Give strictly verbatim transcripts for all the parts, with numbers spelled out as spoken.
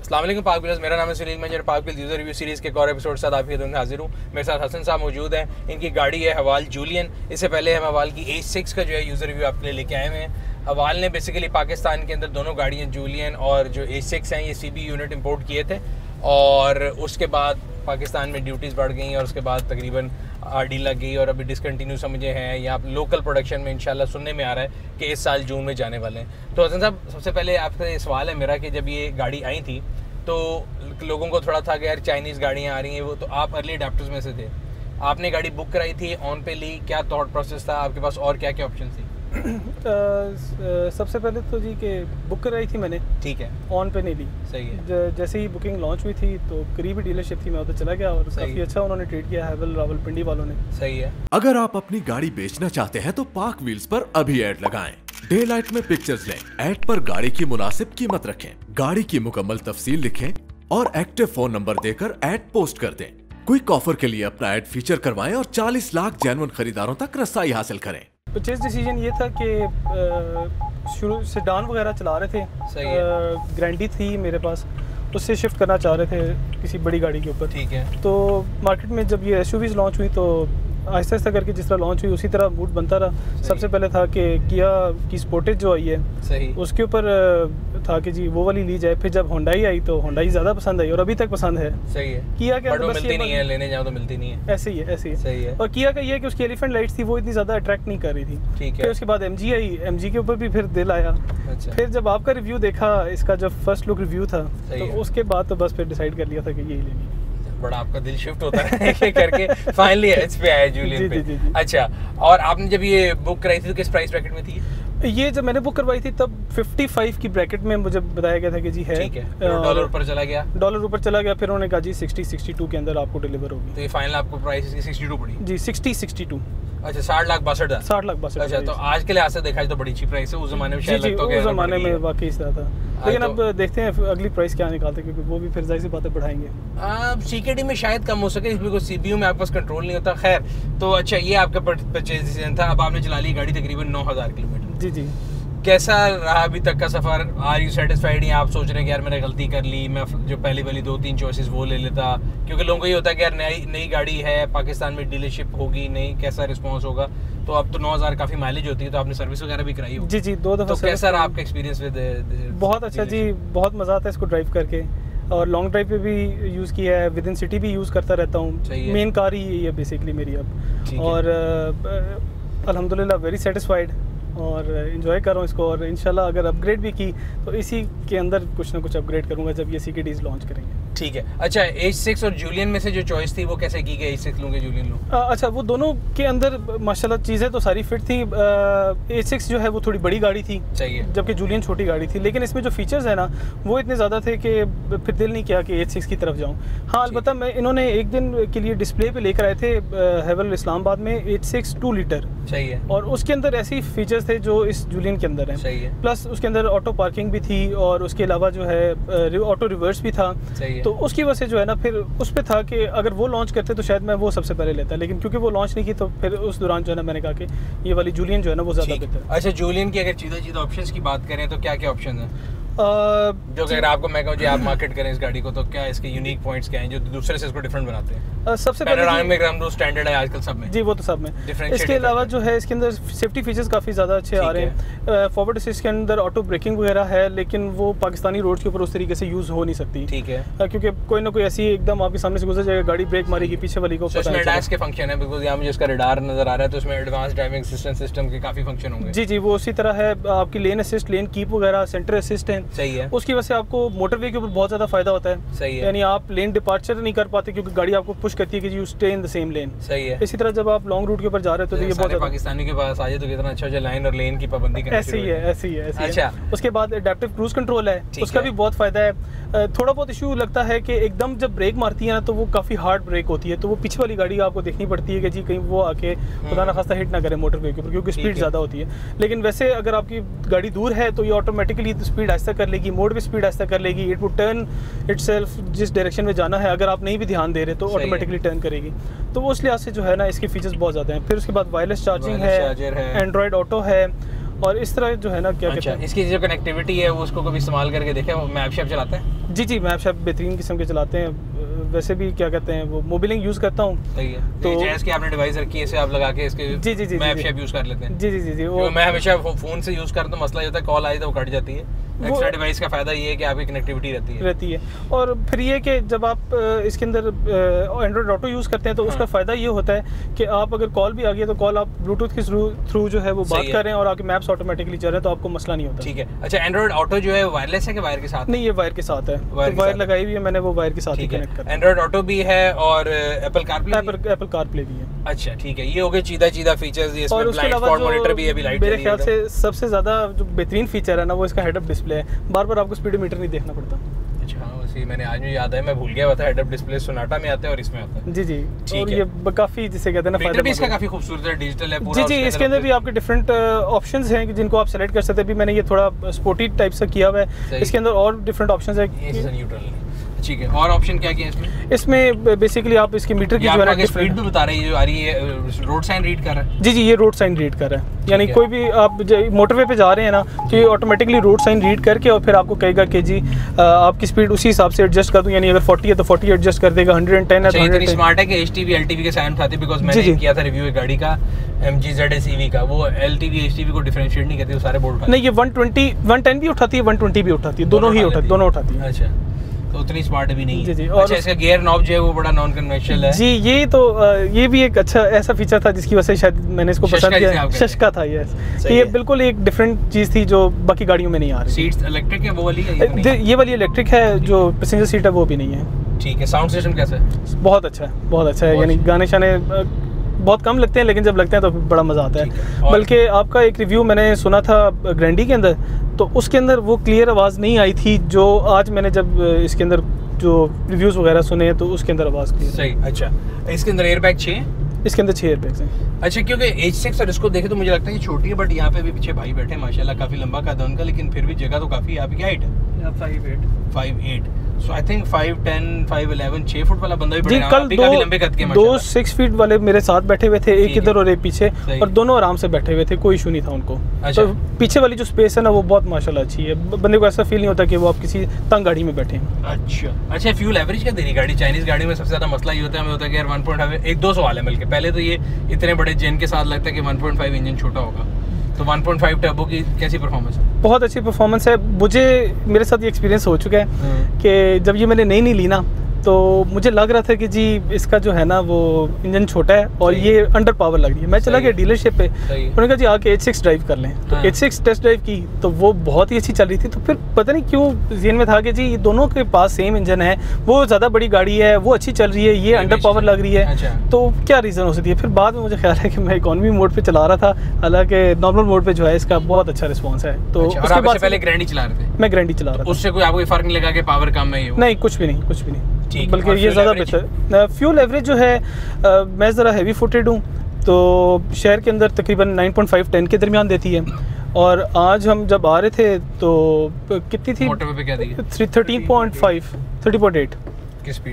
अस्सलाम वालेकुम पाक व्यूअर्स, मेरा नाम है सुनील। मैं पाक व्यूअर्स यूज़र रिव्यू सीरीज़ के एक और एपिसोड के साथ आपकी खिदमत में हाजिर हूँ। मेरे साथ हसन साहब मौजूद हैं। इनकी गाड़ी है हवाल जूलियन। इससे पहले हम हवाल की एच सिक्स का जो है यूज़र रिव्यू आपके लिए लेके आए हुए हैं। हवाल ने बेसिकली पाकिस्तान के अंदर दोनों गाड़ियाँ जूलियन और जो एच सिक्स हैं ये सी बी यूनिट इम्पोर्ट किए थे, और उसके बाद पाकिस्तान में ड्यूटीज़ बढ़ गई और उसके बाद तकरीबन आर डी लग गई और अभी डिसकंटिन्यू समझे हैं या लोकल प्रोडक्शन में इंशाल्लाह सुनने में आ रहा है कि इस साल जून में जाने वाले हैं। तो हसन साहब, सबसे पहले आपसे सवाल है मेरा कि जब ये गाड़ी आई थी तो लोगों को थोड़ा था कि यार चाइनीज़ गाड़ियाँ आ रही हैं, वो तो आप अर्ली अडैप्टर्स में से थे, आपने गाड़ी बुक कराई थी, ऑन पे ली, क्या थॉट प्रोसेस था आपके पास और क्या क्या ऑप्शन थी? सबसे पहले तो जी कि बुक कराई थी मैंने, ठीक है, ऑन पे नहीं ली। सही है। जैसे ही बुकिंग लॉन्च हुई थी तो करीबी डीलरशिप थी, मैं उधर चला गया और काफ़ी अच्छा उन्होंने ट्रीट किया हैवल रावलपिंडी वालों ने। सही है। अगर आप अपनी गाड़ी बेचना चाहते हैं तो पाक व्हील्स पर अभी ऐड लगाएं। डे लाइट में पिक्चर्स लें, ऐड पर गाड़ी की मुनासिब कीमत रखें, गाड़ी की मुकम्मल तफसील लिखें और एक्टिव फोन नंबर देकर ऐड पोस्ट कर दें। क्विक ऑफर के लिए अपना ऐड फीचर करवाएं और चालीस लाख जेन्युइन खरीदारों तक रसाई हासिल करें। परचेज डिसीजन ये था कि शुरू से डान वगैरह चला रहे थे, सही है, ग्रैंडी थी मेरे पास, उससे शिफ्ट करना चाह रहे थे किसी बड़ी गाड़ी के ऊपर। ठीक है। तो मार्केट में जब ये एसयूवीज लॉन्च हुई तो आहिस्ता आहिस्ता करके जिस तरह लॉन्च हुई उसी तरह मूड बनता रहा। सबसे पहले था कि किया की स्पोर्टेज जो आई है, सही, उसके ऊपर था कि जी वो वाली ली जाए। फिर जब होंडाई आई तो होंडाई ज़्यादा पसंद आई और अभी तक पसंद है। सही है। किया के बस मिलती नहीं है, लेने जाओ तो मिलती नहीं है। ऐसे ही है, ऐसे ही है। सही है। और किया का ये है कि उसकी एलिफेंट लाइट्स थी वो इतनी ज़्यादा अट्रैक्ट नहीं कर रही थी। ठीक है। फिर उसके बाद एमजी आई, एमजी के ऊपर भी फिर दिल आया। अच्छा। फिर जब आपका रिव्यू देखा, इसका जब फर्स्ट लुक रिव्यू था, तो उसके बाद तो बस फिर डिसाइड कर लिया था कि यही लेनी है। बड़ा आपका दिल शिफ्ट होता है ये करके फाइनली एच पे आया जूलियन पे। जी, जी, जी। अच्छा, और आपने जब ये बुक कराई थी तो किस प्राइस ब्रैकेट में थी? ये जब मैंने बुक करवाई थी तब पचपन की ब्रैकेट में मुझे बताया गया था कि जी है। ठीक है। डॉलर ऊपर चला गया डॉलर ऊपर चला गया फिर उन्होंने कहा जी साठ बासठ के अंदर आपको डिलीवर होगी। तो ये फाइनल आपको प्राइस इसकी बासठ पड़ी? जी, साठ बासठ। अच्छा, साठ लाख बासठ हजार साठ लाख बासठ। अच्छा, तो आज के लिहाज से देखा जाए तो बड़ी अच्छी प्राइस है। उस जमाने में शायद लगता है उस जमाने में वाकई इस तरह था, लेकिन अब देखते हैं अगली प्राइस क्या निकालते हैं, क्योंकि वो भी फिर जाहिर सी बातें बढ़ाएंगे। सीकेडी में शायद कम हो सके, इसमें कोई सीपीयू में आपके पास कंट्रोल नहीं होता। खैर, तो अच्छा, ये आपका परचेज डिसीजन था। अब आपने चला ली गाड़ी तकरीबन नौ हजार किलोमीटर। जी जी। कैसा रहा अभी तक का सफ़र? आर यू सेटिस्फाइड या आप सोच रहे हैं कि यार मैंने गलती कर ली, मैं जो पहली वाली दो तीन चॉइसेस वो ले लेता? क्योंकि लोगों को ये होता है कि यार नई नई गाड़ी है, पाकिस्तान में डीलरशिप होगी नहीं, कैसा रिस्पांस होगा? तो अब तो नौ हज़ार काफ़ी माइलेज होती है, तो आपने सर्विस वगैरह भी कराई होगी? जी जी, दो दफ़ा। तो कैसा रहा आपका एक्सपीरियंस विद? बहुत अच्छा जी, बहुत मज़ा आता है इसको ड्राइव करके, और लॉन्ग ड्राइव पे भी यूज़ किया है, विद इन सिटी भी यूज़ करता रहता हूँ। मेन कार ही यही है बेसिकली मेरी अब, और अल्हम्दुलिल्लाह वेरी सेटिस्फाइड और इन्जॉय कर रहा हूँ इसको। और इंशाल्लाह अगर अपग्रेड भी की तो इसी के अंदर कुछ ना कुछ अपग्रेड करूँगा जब ये सीकेडीज लॉन्च करेंगे। ठीक है। अच्छा, एच सिक्स और जूलियन में से जो चॉइस थी वो कैसे की गई? एच सिक्स लूँ कि जूलियन लूँ? अच्छा, वो दोनों के अंदर माशाल्लाह चीज़ें तो सारी फिट थी। एच सिक्स जो है वो थोड़ी बड़ी गाड़ी थी, चाहिए, जबकि जूलियन छोटी गाड़ी थी, लेकिन इसमें जो फीचर्स है ना वो इतने ज़्यादा थे कि फिर दिल नहीं किया कि एच सिक्स की तरफ जाऊँ। हाँ, अलबत्ता मैं इन्होंने एक दिन के लिए डिस्प्ले पे लेकर आए थे हैवल इस्लामाबाद में एच सिक्स टू लीटर, चाहिए, और उसके अंदर ऐसे फीचर्स थे जो इस जूलियन के अंदर है। प्लस उसके अंदर ऑटो पार्किंग भी थी और उसके अलावा जो है ऑटो रिवर्स भी था। तो उसकी वजह से जो है ना फिर उस पे था कि अगर वो लॉन्च करते तो शायद मैं वो सबसे पहले लेता, लेकिन क्योंकि वो लॉन्च नहीं की तो फिर उस दौरान जो है ना मैंने कहा कि ये वाली जूलियन जो है ना वो ज़्यादा बेहतर है। अच्छा, जूलियन की अगर चीज़ा चीज़ा ऑप्शंस की बात करें तो क्या क्या ऑप्शन है जो अगर आपको मैं कहूँ जी आप मार्केट करें इस गाड़ी को, तो क्या इसके यूनिक पॉइंट्स क्या हैं जो दूसरे से इसको डिफरेंट बनाते हैं? Uh, सबसे पहले स्टैंडर्ड है आजकल सब में। जी, वो तो सब में। इसके अलावा जो है इसके अंदर सेफ्टी फीचर्स काफ़ी ज़्यादा अच्छे आ रहे हैं। फॉरवर्ड असिस्ट के अंदर ऑटो ब्रेकिंग वगैरह है, लेकिन वो पाकिस्तानी रोड के ऊपर उस तरीके से यूज़ हो नहीं सकती। ठीक है। uh, क्योंकि कोई ना कोई ऐसी एकदम आपके सामने से गुजर जाएगा, गाड़ी ब्रेक मारेगी, पीछे वाली को पता नहीं चलेगा। के फंक्शन है बिकॉज़ यहाँ मुझे इसका रडार नजर आ रहा है, तो उसमें एडवांस ड्राइविंग असिस्टेंट सिस्टम के काफ़ी फंक्शन होंगे। जी जी, वो उसी तरह है। आपकी लेन असिस्ट, लेन कीप वगैरह, सेंटर असिस्ट है। सही है। उसकी वजह से आपको मोटरवे के ऊपर बहुत ज़्यादा फायदा होता है। सही है। यानी आप लेन डिपार्चर नहीं कर पाते क्योंकि गाड़ी आपको पुश करती है कि you stay in the same lane. सही है। इसी तरह जब आप लॉन्ग रूट के ऊपर जा रहे हो तो ये बहुत पाकिस्तानी के पास आ जाए तो कितना अच्छा अच्छा लाइन और लेन की पाबंदी करनी ऐसी है, ऐसी है, ऐसी अच्छा है। उसके बाद एडेप्टिव क्रूज कंट्रोल है, उसका भी बहुत फायदा है। थोड़ा बहुत इशू लगता है कि एकदम जब ब्रेक मारती है ना तो वो काफ़ी हार्ड ब्रेक होती है, तो वो पीछे वाली गाड़ी आपको देखनी पड़ती है कि जी कहीं वो आके खुदा ना खास्ता हिट ना करे मोटरवे के ऊपर, क्योंकि स्पीड ज़्यादा होती है। लेकिन वैसे अगर आपकी गाड़ी दूर है तो ये ऑटोमेटिकली स्पीड आहिस्ता कर लेगी, मोड भी स्पीड आहिस्ता कर लेगी। इट वुड टर्न इटसेल्फ जिस डायरेक्शन में जाना है, अगर आप नहीं भी ध्यान दे रहे तो ऑटोमेटिकली टर्न करेगी। तो उस लिहाज से जो है ना इसके फीचर्स बहुत ज़्यादा हैं। फिर उसके बाद वायरलेस चार्जिंग है, एंड्रॉयड ऑटो है, और इस तरह जो है ना क्या अच्छा, कहते हैं इसकी जो कनेक्टिविटी है वो उसको कभी इस्तेमाल करके देखें, वो मैप शैप चलाते हैं? जी जी मैप शैप बेहतरीन किस्म के चलाते हैं। वैसे भी क्या कहते हैं वो मोबिलिंग यूज़ करता हूँ। सही है। तो जैसे कि आपने डिवाइस रखी है इसे आप लगा के इसके जी जी जी मैप शैप यूज़ कर लेते हैं? जी जी जी जी वो मैं हमेशा फ़ोन से यूज़ करता हूँ, मसला ये होता है कॉल आई तो वो कट जाती है। एक्स्ट्रा डिवाइस का फायदा ये है कि आपकी कनेक्टिविटी रहती है रहती है और फिर ये कि जब आप इसके अंदर एंड्रॉइड ऑटो यूज़ करते हैं तो हाँ। उसका फ़ायदा ये होता है कि आप अगर कॉल भी आ गई है तो कॉल आप ब्लूटूथ के थ्रू जो है वो बात कर रहे हैं और आपके मैप्स ऑटोमेटिकली चल रहे हैं तो आपको मसला नहीं होता। ठीक है। अच्छा, एंड्रॉइड ऑटो जो है वायरलेस है कि वायर के साथ? नहीं, ये वायर के साथ है, वायर लगाई हुई है मैंने, वो वायर के साथ ही कनेक्ट कर। एंड्रॉइड ऑटो भी है और एप्पल कारप्ले एप्पल कारप्ले भी है। अच्छा ठीक है, ये हो गए चीधा चीधा फीचर्स। इसमें ब्लाइंड स्पॉट मॉनिटर भी है, अभी लाइट मेरे ख्याल से सबसे ज़्यादा जो बेहतरीन फीचर है ना वो इसका हेड अप डिस्प्ले है, बार बार आपको स्पीडोमीटर नहीं देखना पड़ता। अच्छा, वैसे मैंने आज मुझे याद है, मैं भूल गया था हेड अप डिस्प्ले सोनाटा में आता है और इसमें आता है। जी जी, और ये काफ़ी जिसे कहते हैं ना फायदा भी इसका काफ़ी खूबसूरत है, डिजिटल है पूरा। जी जी, इसके अंदर भी आपके डिफरेंट ऑप्शंस हैं जिनको आप सेलेक्ट कर सकते हैं। अभी मैंने ये थोड़ा स्पोर्टी टाइप से किया हुआ है, इसके अंदर और डिफरेंट ऑप्शंस है। ठीक है, और ऑप्शन क्या क्या है इसमें? इसमें बेसिकली आप इसके मीटर की जो है स्पीड भी बता रही है, जो आ रही है रोड साइन रीड कर रहा है। जी जी, ये रोड साइन रीड कर रहा है, यानी कोई भी आप मोटरवे पे जा रहे हैं ना तो ये ऑटोमेटिकली रोड साइन रीड करके और फिर आपको कहेगा कि जी आपकी स्पीड उसी हिसाब से एडजस्ट कर दूं, यानी अगर चालीस है तो चालीस एडजस्ट कर देगा, एक सौ दस है तो इतनी स्मार्ट है कि एचटीवी एलटीवी के साइन उठाती है। बिकॉज़ मैंने किया था रिव्यू एक गाड़ी का एमजी ज़ेड ईवी का, वो एलटीवी एचटीवी को डिफरेंशिएट नहीं करती, वो सारे बोर्ड उठाती है। नहीं, ये एक सौ बीस एक सौ दस भी उठाती है, एक सौ बीस भी उठाती है, दोनों ही उठाती दोनों उठाती है। अच्छा, तो उतनी स्मार्ट भी नहीं है। जी जी, और अच्छा, इसका गियर नॉब जो है वो बड़ा नॉन कन्वेंशनल है। जी, ये तो ये भी एक अच्छा ऐसा फीचर था जिसकी वजह से शायद मैंने इसको पसंद किया। शशका था ये ये बिल्कुल एक डिफरेंट चीज़ थी जो बाकी गाड़ियों में नहीं आ रही। सीट्स इलेक्ट्रिक है वो वाली है? ये वाली इलेक्ट्रिक है, जो पैसेंजर सीट है वो भी नहीं है। ठीक है। साउंड सिस्टम कैसा है? बहुत अच्छा है, बहुत अच्छा है, यानी गाने शाने बहुत कम लगते हैं लेकिन जब लगते हैं तो बड़ा मज़ा आता है। बल्कि आपका एक रिव्यू मैंने सुना था ग्रैंडी के अंदर, तो उसके अंदर वो क्लियर आवाज़ नहीं आई थी जो आज मैंने जब इसके अंदर जो रिव्यूज़ वगैरह सुने तो उसके अंदर आवाज़ क्लियर। सही। अच्छा, इसके अंदर एयर बैग छः? इसके अंदर छः एयर बैग्स हैं। अच्छा, क्योंकि एच सिक्स और इसको देखे तो मुझे लगता है कि छोटी है, बट यहाँ पे भी पीछे भाई बैठे हैं माशाल्लाह, काफ़ी लंबा कद है उनका, लेकिन फिर भी जगह तो काफ़ी है। आपकी क्या हाइट है? Five eight five eight so I think five ten five eleven छः फुट वाला बंदा भी जी, कल दो लंबे कद के दो सिक्स फीट वाले मेरे साथ बैठे हुए थे, एक इधर और एक पीछे, और दोनों आराम से बैठे हुए थे, कोई इशू नहीं था उनको। अच्छा। तो पीछे वाली जो स्पेस है ना वो बहुत माशाल्लाह अच्छी है, बंदे को ऐसा फील नहीं होता कि वो आप किसी तंग गाड़ी में बैठे हैं। अच्छा अच्छा, फ्यूल एवरेज क्या दे रही गाड़ी? चाइनीज गाड़ी में सबसे ज़्यादा मसला ये होता है, हमें होता है कि यार वन पॉइंट फाइव एक दो सवाल है, बल्कि पहले तो ये इतने बड़े जेन के साथ लगता है कि वन पॉइंट फाइव इंजन छोटा होगा, तो वन पॉइंट फाइव टर्बो की कैसी परफॉर्मेंस है? बहुत अच्छी परफॉर्मेंस है। मुझे मेरे साथ ये एक्सपीरियंस हो चुका है कि जब ये मैंने नई नहीं ली ना तो मुझे लग रहा था कि जी इसका जो है ना वो इंजन छोटा है और ये अंडर पावर लग रही है। मैं चला गया डीलरशिप पे, उन्होंने कहा जी आके एच सिक्स ड्राइव कर लें, तो एच सिक्स टेस्ट ड्राइव की तो वो बहुत ही अच्छी चल रही थी। तो फिर पता नहीं क्यों ज़हन में था कि जी ये दोनों के पास सेम इंजन है, वो ज़्यादा बड़ी गाड़ी है, वो अच्छी चल रही है, ये अंडर पावर लग रही है, तो क्या रीज़न हो सकती है। फिर बाद में मुझे ख्याल है कि मैं इकॉनमी मोड पर चला रहा था, हालांकि नॉर्मल मोड पर जो है इसका बहुत अच्छा रिस्पॉन्स है। तो उसके बाद पहले ग्रैंडी चला रहे थे? मैं ग्रैंडी चला रहा था। उससे कोई आपको फर्क नहीं लगा कि पावर कम है? नहीं, कुछ भी नहीं, कुछ भी नहीं, बल्कि ये ज़्यादा बेहतर। फ्यूल एवरेज जो है आ, मैं ज़रा हैवी फुटेड हूँ तो शहर के अंदर तकरीबन नाइन पॉइंट फाइव टेन के दरमियान देती है, और आज हम जब आ रहे थे तो कितनी थी? मोटरवे पे क्या दी? Thirteen point five thirty point eight की स्पीड?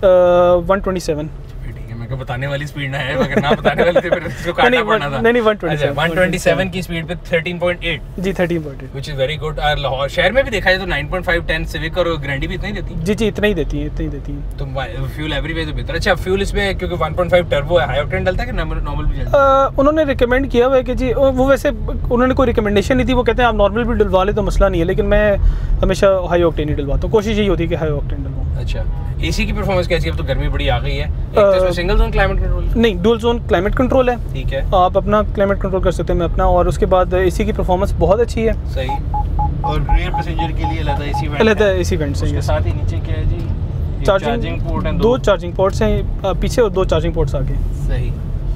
One twenty seven. मैं बताने वाली स्पीड ना है, अगर ना बताने वाली थी फिर इसको काटना पड़ना था। नहीं नहीं, one twenty seven one twenty seven की स्पीड पे थर्टीन पॉइंट एट। जी, thirteen point eight, which is very good. और लाहौर शहर में भी देखा जाए तो nine point five ten Civic और ग्रैंडी भी इतना ही देती है। जी जी, इतना ही देती है, इतना ही देती है। तो फ्यूल एवरेज तो बेहतर। अच्छा, फ्यूल इसमें क्योंकि वन पॉइंट फाइव टर्बो है, हाई ऑक्टेन डलता है कि नॉर्मल भी चलता है? उन्होंने रिकमेंड किया हुआ है कि जी वो वैसे उन्होंने कोई रिकमेंडेशन नहीं थी, वो कहते हैं आप नॉर्मल भी डलवा ले तो मसला नहीं है, लेकिन मैं हमेशा हाई ऑक्टेन ही डलवाता हूँ, कोशिश यही होती है कि हाई ऑक्टेन डलवाऊँ। अच्छा, एसी की परफॉर्मेंस कैसी है? अब तो गर्मी बड़ी आ गई है। एक तो इसमें सिंगल जोन क्लाइमेट कंट्रोल नहीं, डुअल जोन क्लाइमेट कंट्रोल है। ठीक है, आप अपना क्लाइमेट कंट्रोल कर सकते हैं, मैं अपना, और उसके बाद एसी की परफॉर्मेंस बहुत अच्छी है। सही। और रियर पैसेंजर के लिए अलग एसी वेंट अलग एसी वेंट है। उसके साथ ही नीचे क्या है जी? चार्जिंग पोर्ट है, दो चार्जिंग पोर्ट्स हैं पीछे और दो चार्जिंग पोर्ट्स आगे। सही।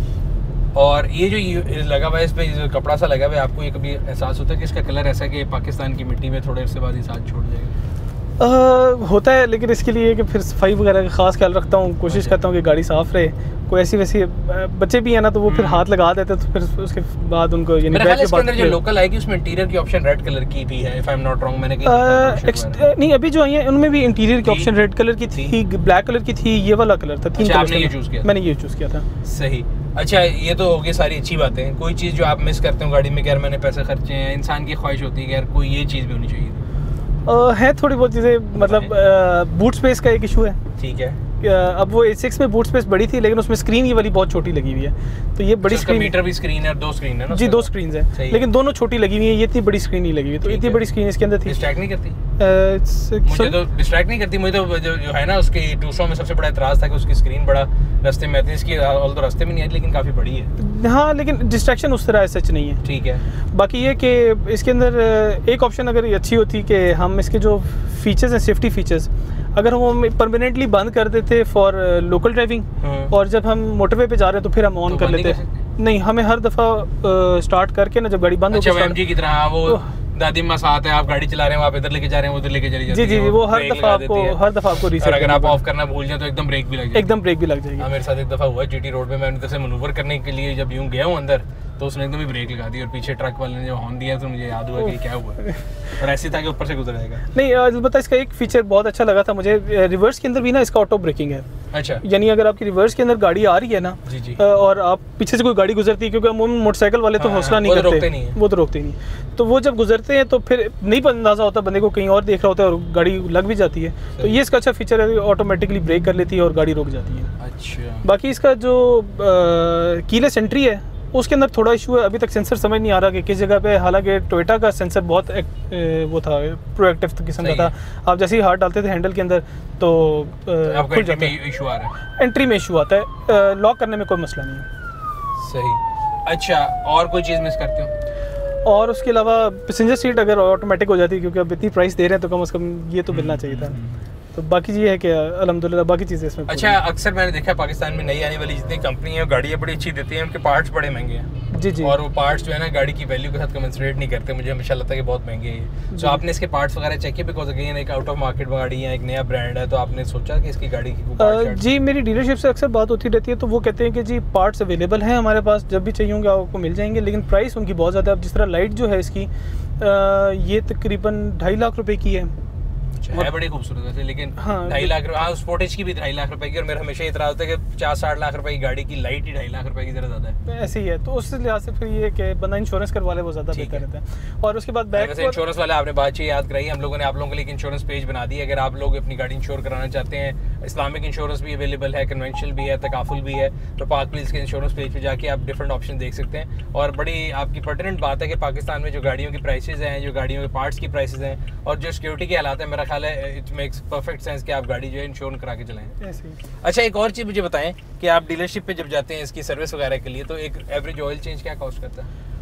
और ये जो लगा हुआ है इस पे जो कपड़ा सा लगा हुआ है, आपको ये कभी एहसास होता है कि इसका कलर ऐसा है कि पाकिस्तान की मिट्टी में थोड़े अरसे बाद ही साथ छोड़ जाएगा? Uh, होता है, लेकिन इसके लिए कि फिर सफाई वगैरह का खास ख्याल रखता हूँ, कोशिश करता हूँ कि गाड़ी साफ़ रहे। कोई ऐसी वैसी बच्चे भी है ना तो वो फिर हाथ लगा देते, तो फिर उसके बाद उनको यानी बैठ के बाद जो लोकल आएगी उसमें इंटीरियर की ऑप्शन रेड कलर की भी है, if I am not wrong. मैंने कहीं नहीं, अभी जो आई है उनमें भी इंटीरियर की ऑप्शन रेड कलर की थी, ब्लैक कलर की थी, ये वाला कलर था। तीन आपने ये चूज़ किया? मैंने ये चूज़ किया था। सही। अच्छा, ये तो हो गई सारी अच्छी बातें। कोई चीज़ जो आप मिस करते हो गाड़ी में कि यार मैंने पैसे खर्चे हैं, इंसान की ख्वाहिश होती है कि यार कोई ये चीज़ भी होनी चाहिए? आ, है थोड़ी बहुत चीज़ें, मतलब बूट स्पेस का एक इशू है। ठीक है। अब वो एट सिक्स में बूट स्पेस बड़ी थी, लेकिन उसमें स्क्रीन ये वाली बहुत छोटी लगी हुई है, तो ये बड़ी स्क्रीन, मीटर भी स्क्रीन है और दो स्क्रीन है ना? जी, दो स्क्रीन है, लेकिन दोनों छोटी लगी हुई है, ये इतनी बड़ी स्क्रीन नहीं लगी हुई, तो इतनी बड़ी स्क्रीन इसके अंदर थी। डिस्ट्रैक्ट नहीं करती? मुझे तो डिस्ट्रैक्ट नहीं करती, मुझे तो जो, जो है ना उसके टू सौ में सबसे बड़ा एतराज़ था कि उसकी स्क्रीन बड़ा रास्ते में आती है, इसकी ऑल तो रास्ते में नहीं है लेकिन काफ़ी बड़ी है। हाँ, लेकिन डिस्ट्रैक्शन उस तरह सच नहीं है। ठीक है। बाकी ये कि इसके अंदर एक ऑप्शन अगर अच्छी होती कि हम इसके जो फीचर्स हैं, सेफ्टी फीचर्स, अगर हम परमानेंटली बंद कर देते फॉर लोकल ड्राइविंग, और जब हम मोटरवे पे जा रहे हैं तो फिर हम ऑन तो कर लेते हैं। नहीं, हमें हर दफ़ा स्टार्ट करके ना जब गाड़ी बंद अच्छा, हो की तरह वो दादी माँ साथ है, आप गाड़ी चला रहे हैं, आप इधर लेके जा रहे हैं, उधर लेके चली जाती है। जी जी, वो हर दफा आपको हर दफा आपको रीसेट, अगर आप ऑफ करना भूल जाए तो एकदम ब्रेक भी लग जाएगी। एकदम ब्रेक भी लग जाएगी। मेरे साथ एक दफा हुआ जीटी रोड पे, मैं उनके से मनूवर करने के लिए जब यूं गया हूँ अंदर, तो उसने एकदम ही ब्रेक लगा दी और पीछे ट्रक वाले ने जो हॉर्न दिया तो मुझे याद हुआ कि क्या हुआ, और ऐसे था कि ऊपर से गुजर जाएगा। नहीं, अलबत्ता इसका एक फीचर बहुत अच्छा लगा था मुझे, रिवर्स के अंदर भी ना इसका ऑटो ब्रेकिंग है। अच्छा, यानी अगर आपकी रिवर्स के अंदर गाड़ी आ रही है ना, जी जी, और आप पीछे से कोई गाड़ी गुजरती है, क्योंकि मोटरसाइकिल वाले तो हौसला नहीं करते, वो तो रोकते नहीं, तो वो जब गुजरते हैं तो फिर नहीं अंदाजा होता बंदे को, कहीं और देख रहा होता है और गाड़ी लग भी जाती है, तो ये इसका अच्छा फीचर है, ऑटोमेटिकली ब्रेक कर लेती है और गाड़ी रुक जाती है। अच्छा, बाकी इसका जो कीलेस एंट्री है उसके अंदर थोड़ा इशू है, अभी तक सेंसर समझ नहीं आ रहा कि किस जगह पे, हालांकि टोयोटा का सेंसर बहुत एक, वो था प्रोएक्टिव किस्म का था, आप जैसे ही हाथ डालते थे हैंडल के अंदर तो खुल जाता है, इशू आ रहा है, एंट्री में इशू आता है, लॉक करने में कोई मसला नहीं है। सही। अच्छा, और कोई चीज़ मिस करते हो? और उसके अलावा पैसेंजर सीट अगर ऑटोमेटिक हो जाती है, क्योंकि अब इतनी प्राइस दे रहे हैं तो कम से कम ये तो मिलना चाहिए था। तो बाकी ये है कि अल्हम्दुलिल्लाह बाकी चीज़ें इसमें। अच्छा, अक्सर मैंने देखा है पाकिस्तान में नई आने वाली जितनी कंपनी है गाड़ियाँ बड़ी अच्छी देती हैं, उनके पार्ट्स बड़े महंगे हैं। जी जी, और वो पार्ट्स जो है ना गाड़ी की वैल्यू के साथ कमेंसरेट नहीं करते, मुझे हमेशा लगता है कि बहुत महंगे हैं। तो आपने इसके पार्ट्स वगैरह चेक किए? बिकॉज अगेन एक आउट ऑफ मार्केट गाड़ी है, एक नया ब्रांड है, तो आपने सोचा कि इसकी गाड़ी की? जी, मेरी डीलरशिप से अक्सर बात होती रहती है, तो वो कहते हैं कि जी पार्ट्स अवेलेबल हैं हमारे पास, जब भी चाहिए होंगे आपको मिल जाएंगे, लेकिन प्राइस उनकी बहुत ज़्यादा है। अब जिस तरह लाइट जो है इसकी, ये तकरीबन ढाई लाख रुपए की है, है बड़ी खूबसूरत वैसे, लेकिन हाँ, ढाई लाख रुपए, हाँ स्पोर्टेज की भी ढाई लाख रुपए की, और मेरा हमेशा इतना होता है कि पचास साठ लाख रुपए की गाड़ी की लाइट ही ढाई लाख रुपए की ज़रा ज़्यादा है। ऐसे ही है, तो उस लिहाज से फिर ये कि बंदा इंश्योरेंस करवा ले वो ज़्यादा बेहतर रहता है। और उसके बाद बैक, वैसे इंश्योरेंस वाले आपने बात चीज़ याद कराई, हम लोगों ने आप लोगों के लिए इंश्योरेंस पेज बना दी है, अगर आप लोग अपनी गाड़ी इंश्योर कराना चाहते हैं, इस्लामिक इंश्योरेंस भी अवेलेबल है, कन्वेंशनल भी है, तकाफुल भी है, तो पाक व्हील्स के इंश्योरेंस पेज पे जाके आप डिफरेंट ऑप्शन देख सकते हैं। और बड़ी आपकी पर्टिनेंट बात है कि पाकिस्तान में जो गाड़ियों की प्राइसेस हैं, जो गाड़ियों के पार्ट्स की प्राइसेस हैं, और जो सिक्योरिटी के हालात है, मेरा ख्याल है इट मेक्स परफेक्ट सेंस कि आप गाड़ी जो है इंश्योर करा के चलाएं। अच्छा, एक और चीज़ मुझे बताएं कि आप डीलरशिप पे जब जाते हैं इसकी सर्विस वगैरह के लिए, तो एक एवरेज ऑयल चेंज क्या कॉस्ट करता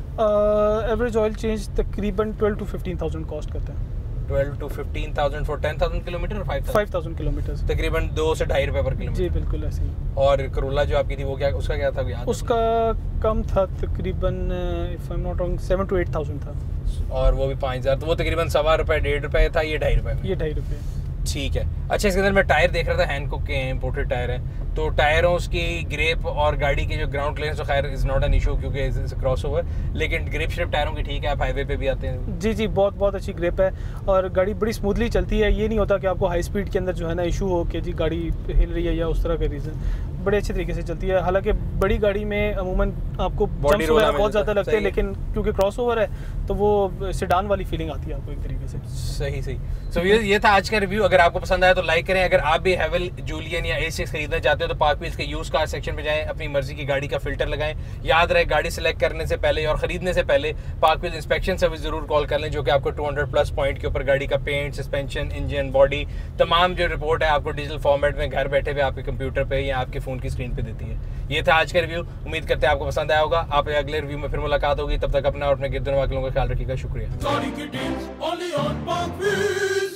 है? एवरेज ऑयल चेंज तकरीबन twelve to fifteen thousand cost करता है। Twelve to fifteen thousand for ten thousand kilometre और फाइव थाउजेंड किलोमीटर, तकरीबन दो से ढाई रुपए पर किलोमीटर। जी बिल्कुल ऐसे ही। और करोला जो आपकी थी वो क्या, उसका क्या था याद? उसका कम था, तकरीबन if I am not wrong seven to eight thousand था, और वो भी पाँच हज़ार, तो वो तकरीबन सवा रुपये डेढ़ रुपये था, ये ढाई रुपये ये ढाई रुपये ठीक है। अच्छा, इसके अंदर मैं टायर देख रहा था, हैंडकुक के इंपोर्टेड टायर हैं, तो टायरों की ग्रेप और गाड़ी की जो ग्राउंड क्लियरेंस तो खैर इज़ नॉट एन इशू क्योंकि इज क्रॉस ओवर, लेकिन ग्रेप श्रिप टायरों की ठीक है, आप हाईवे पे भी आते हैं? जी जी, बहुत बहुत अच्छी ग्रेप है और गाड़ी बड़ी स्मूथली चलती है, ये नहीं होता कि आपको हाई स्पीड के अंदर जो है ना इशू हो कि जी गाड़ी हिल रही है या उस तरह का रीज़न, बड़े अच्छे तरीके से चलती है। हालांकि बड़ी गाड़ी में अमूमन आपको जंप्स वगैरह बहुत ज़्यादा लगते हैं, लेकिन क्योंकि क्रॉस ओवर है तो वो सेडान वाली फीलिंग आती है आपको एक तरीके से। सही सही। सो so, ये ये था आज का रिव्यू। अगर आपको पसंद आया तो लाइक करें। अगर आप भी हैवल जूलियन या ए सिक्स खरीदना चाहते हो तो पाक व्हील्स के यूज कार सेक्शन पे जाएं, अपनी मर्जी की गाड़ी का फिल्टर लगाएं। याद रहे, गाड़ी सिलेक्ट करने से पहले और खरीदने से पहले पाक व्हील्स इंस्पेक्शन सर्विस जरूर कॉल कर लें, जो कि आपको टू हंड्रेड प्लस पॉइंट के ऊपर गाड़ी का पेंट, सस्पेंशन, इंजन, बॉडी, तमाम जो रिपोर्ट है आपको डिजिटल फॉर्मेट में घर बैठे हुए आपके कंप्यूटर पे या आपके फोन की स्क्रीन पे देती है। ये था आज का रिव्यू, उम्मीद करते हैं आपको पसंद आया होगा। आप अगले रिव्यू में फिर मुलाकात होगी, तब तक अपना और अपने गिरदन वालों का ख्याल रखिएगा। शुक्रिया।